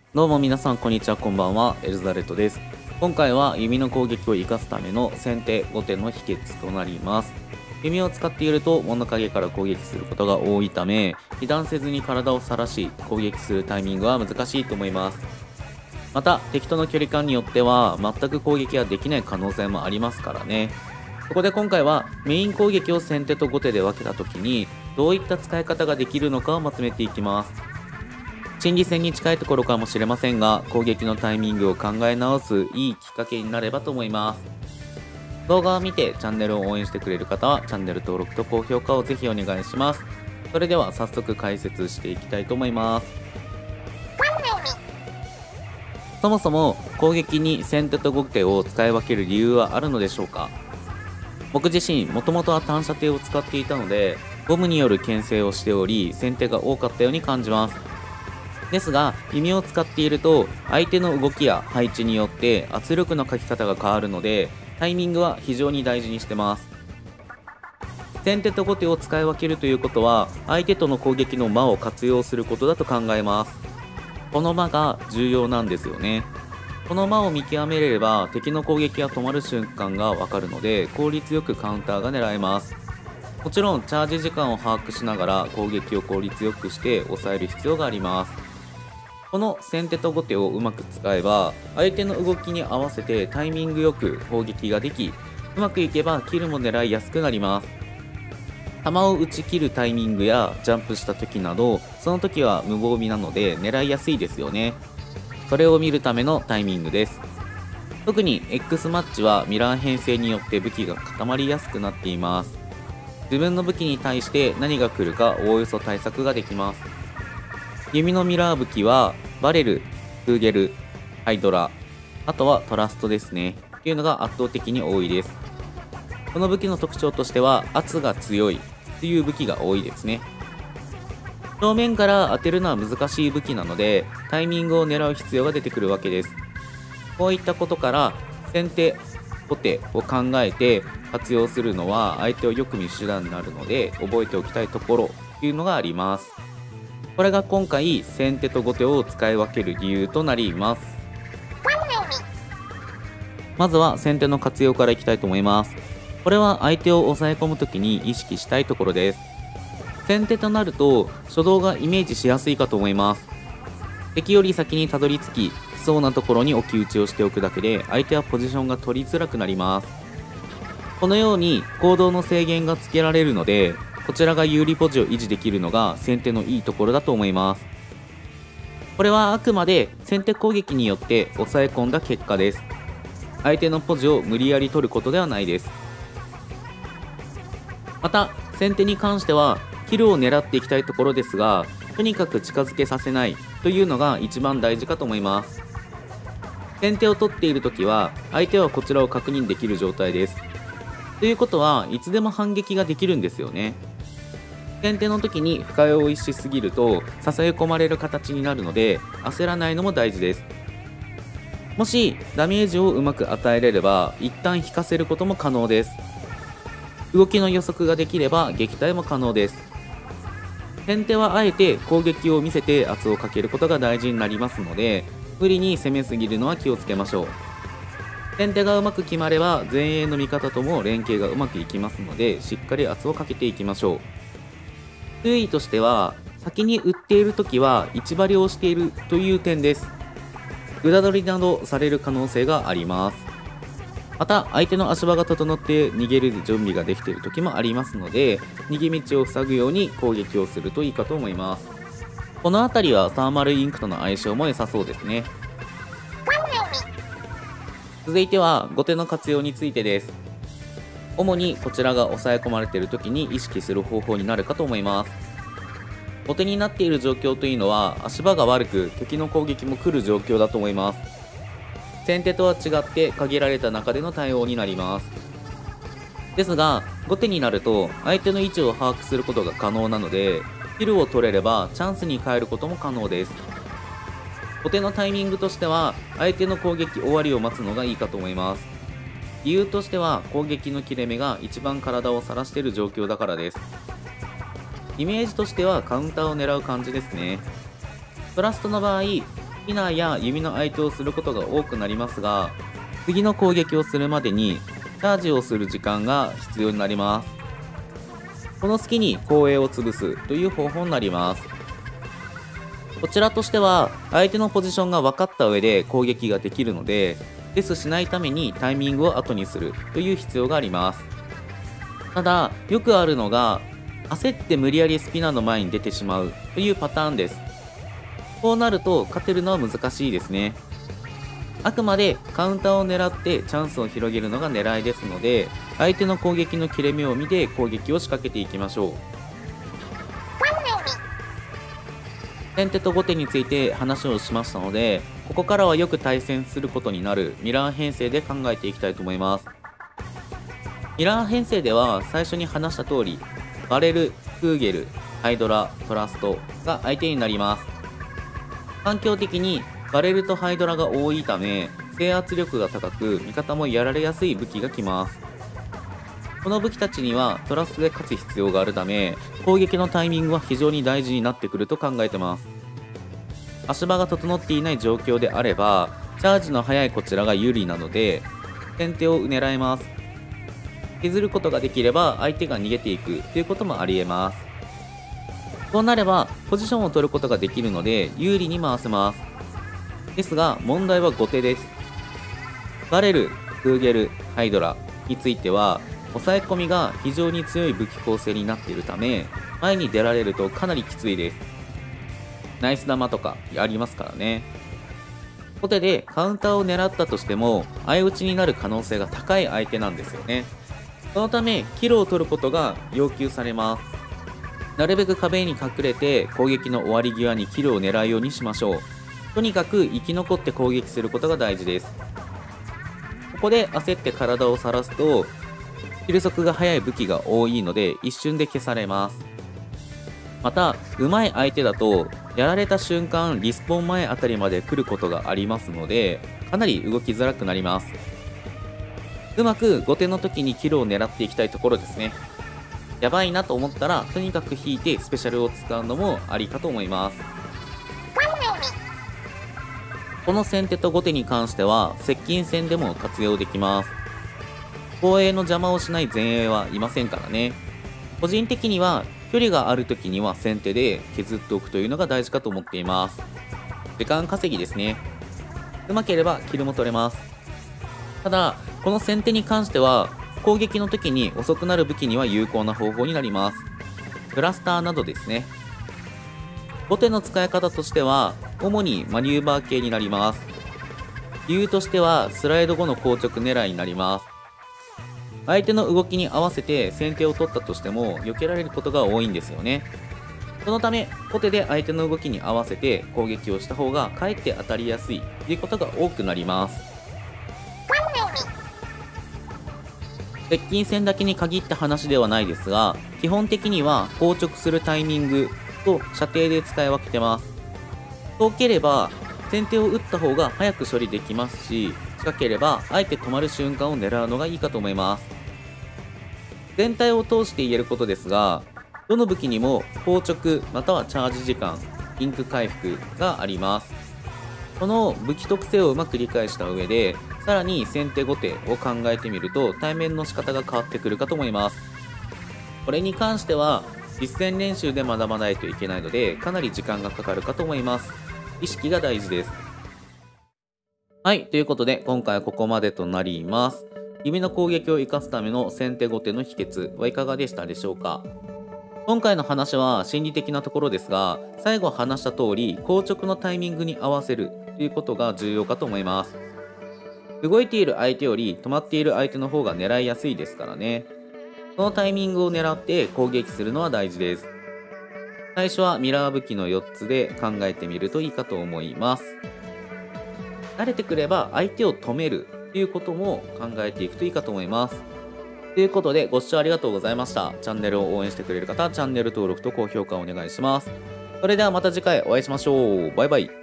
どうも皆さんこんにちは、こんばんは。エルザレットです。今回は弓の攻撃を生かすための先手後手の秘訣となります。弓を使っていると物陰から攻撃することが多いため、被弾せずに体を晒し攻撃するタイミングは難しいと思います。また敵との距離感によっては全く攻撃ができない可能性もありますからね。そこで今回はメイン攻撃を先手と後手で分けた時にどういった使い方ができるのかをまとめていきます。心理戦に近いところかもしれませんが、攻撃のタイミングを考え直すいいきっかけになればと思います。動画を見てチャンネルを応援してくれる方はチャンネル登録と高評価をぜひお願いします。それでは早速解説していきたいと思います。そもそも攻撃に先手と後手を使い分ける理由はあるのでしょうか。僕自身もともとは単射程を使っていたので、ゴムによる牽制をしており先手が多かったように感じます。ですが弓を使っていると相手の動きや配置によって圧力のかき方が変わるので、タイミングは非常に大事にしてます。先手と後手を使い分けるということは相手との攻撃の間を活用することだと考えます。この間が重要なんですよね。この間を見極めれれば敵の攻撃が止まる瞬間がわかるので、効率よくカウンターが狙えます。もちろんチャージ時間を把握しながら攻撃を効率よくして抑える必要があります。この先手と後手をうまく使えば相手の動きに合わせてタイミングよく攻撃ができ、うまくいけばキルも狙いやすくなります。弾を打ち切るタイミングやジャンプした時など、その時は無防備なので狙いやすいですよね。それを見るためのタイミングです。特に X マッチはミラー編成によって武器が固まりやすくなっています。自分の武器に対して何が来るかおおよそ対策ができます。弓のミラー武器はバレル、クーゲル、ハイドラ、あとはトラストですねっていうのが圧倒的に多いです。この武器の特徴としては圧が強いという武器が多いですね。正面から当てるのは難しい武器なのでタイミングを狙う必要が出てくるわけです。こういったことから先手後手を考えて活用するのは相手をよく見る手段になるので、覚えておきたいところというのがあります。これが今回先手と後手を使い分ける理由となります。まずは先手の活用からいきたいと思います。これは相手を抑え込む時に意識したいところです。先手となると初動がイメージしやすいかと思います。敵より先にたどり着きそうなところに置き打ちをしておくだけで相手はポジションが取りづらくなります。このように行動の制限がつけられるので、こちらが有利ポジを維持できるのが先手のいいところだと思います。これはあくまで先手攻撃によって抑え込んだ結果です。相手のポジを無理やり取ることではないです。また先手に関してはキルを狙っていきたいところですが、とにかく近づけさせないというのが一番大事かと思います。先手を取っている時は相手はこちらを確認できる状態です。ということはいつでも反撃ができるんですよね。先手の時に深追いしすぎると支え込まれる形になるので焦らないのも大事です。もしダメージをうまく与えれれば一旦引かせることも可能です。動きの予測ができれば撃退も可能です。先手はあえて攻撃を見せて圧をかけることが大事になりますので、無理に攻めすぎるのは気をつけましょう。先手がうまく決まれば前衛の味方とも連携がうまくいきますので、しっかり圧をかけていきましょう。注意としては先に打っている時は一張りをしているという点です。裏取りなどされる可能性があります。また相手の足場が整って逃げる準備ができている時もありますので、逃げ道を塞ぐように攻撃をするといいかと思います。この辺りはサーマルインクとの相性も良さそうですね。続いては後手の活用についてです。主にこちらが抑え込まれている時に意識する方法になるかと思います。後手になっている状況というのは足場が悪く敵の攻撃も来る状況だと思います。先手とは違って限られた中での対応になります。ですが後手になると相手の位置を把握することが可能なので、キルを取れればチャンスに変えることも可能です。後手のタイミングとしては相手の攻撃終わりを待つのがいいかと思います。理由としては攻撃の切れ目が一番体を晒している状況だからです。イメージとしてはカウンターを狙う感じですね。トラストの場合スピナーや弓の相手をすることが多くなりますが、次の攻撃をするまでにチャージをする時間が必要になります。この隙に後衛を潰すという方法になります。こちらとしては相手のポジションが分かった上で攻撃ができるので、デスしないためにタイミングを後にするという必要があります。ただよくあるのが、焦って無理やりスピナーの前に出てしまうというパターンです。こうなると勝てるのは難しいですね。あくまでカウンターを狙ってチャンスを広げるのが狙いですので、相手の攻撃の切れ目を見て攻撃を仕掛けていきましょう。先手と後手について話をしましたので、ここからはよく対戦することになるミラー編成で考えていきたいと思います。ミラー編成では最初に話した通り、バレル、クーゲル、ハイドラ、トラストが相手になります。環境的にバレルとハイドラが多いため、制圧力が高く味方もやられやすい武器が来ます。この武器たちにはトラストで勝つ必要があるため、攻撃のタイミングは非常に大事になってくると考えてます。足場が整っていない状況であれば、チャージの速いこちらが有利なので先手を狙えます。削ることができれば相手が逃げていくということもありえます。こうなればポジションを取ることができるので有利に回せます。ですが問題は後手です。バレル、クーゲル、ハイドラについては抑え込みが非常に強い武器構成になっているため、前に出られるとかなりきついです。ナイス玉とかありますからね。後手でカウンターを狙ったとしても相打ちになる可能性が高い相手なんですよね。そのためキルを取ることが要求されます。なるべく壁に隠れて攻撃の終わり際にキルを狙うようにしましょう。とにかく生き残って攻撃することが大事です。ここで焦って体を晒すとキル速が速い武器が多いので一瞬で消されます。また上手い相手だとやられた瞬間リスポーン前あたりまで来ることがありますので、かなり動きづらくなります。うまく後手の時にキルを狙っていきたいところですね。やばいなと思ったらとにかく引いてスペシャルを使うのもありかと思います。この先手と後手に関しては接近戦でも活用できます。後衛の邪魔をしない前衛はいませんからね。個人的には距離がある時には先手で削っておくというのが大事かと思っています。時間稼ぎですね。うまければキルも取れます。ただこの先手に関しては攻撃の時に遅くなる武器には有効な方法になります。クラスターなどですね。後手の使い方としては主にマニューバー系になります。理由としてはスライド後の硬直狙いになります。相手の動きに合わせて先手を取ったとしても避けられることが多いんですよね。そのため後手で相手の動きに合わせて攻撃をした方がかえって当たりやすいということが多くなります。接近戦だけに限った話ではないですが、基本的には硬直するタイミングと射程で使い分けてます。遠ければ先手を打った方が早く処理できますし、近ければあえて止まる瞬間を狙うのがいいかと思います。全体を通して言えることですが、どの武器にも硬直またはチャージ時間、インク回復があります。この武器特性をうまく理解した上で、さらに先手後手を考えてみると対面の仕方が変わってくるかと思います。これに関しては実践練習で学ばないといけないので、かなり時間がかかるかと思います。意識が大事です。はい、ということで今回はここまでとなります。弓の攻撃を生かすための先手後手の秘訣はいかがでしたでしょうか。今回の話は心理的なところですが、最後話した通り硬直のタイミングに合わせるということが重要かと思います。動いている相手より止まっている相手の方が狙いやすいですからね。そのタイミングを狙って攻撃するのは大事です。最初はミラー武器の4つで考えてみるといいかと思います。慣れてくれば相手を止めるということも考えていくといいかと思います。ということでご視聴ありがとうございました。チャンネルを応援してくれる方はチャンネル登録と高評価をお願いします。それではまた次回お会いしましょう。バイバイ。